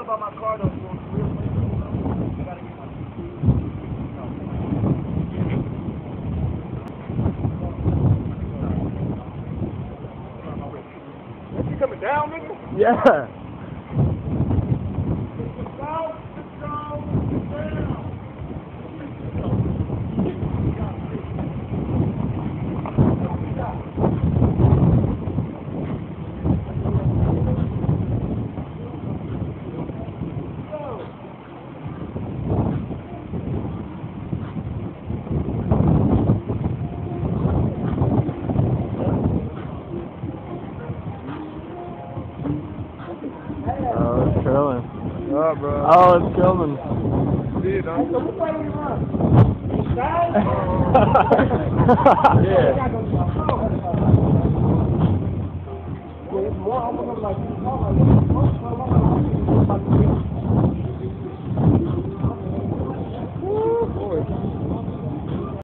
about my car though. I gotta get my. Is she coming down, nigga? Yeah. Oh, it's curling. Yeah, bro. Oh, it's curling. See it, huh? Yeah.